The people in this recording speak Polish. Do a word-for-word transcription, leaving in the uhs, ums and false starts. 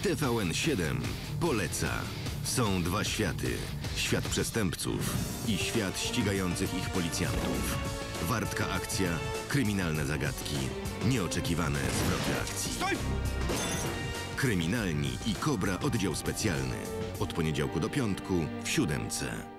T V N siedem poleca. Są dwa światy. Świat przestępców i świat ścigających ich policjantów. Wartka akcja, kryminalne zagadki, nieoczekiwane zwroty akcji. Stój! Kryminalni i Kobra oddział specjalny. Od poniedziałku do piątku w siódemce.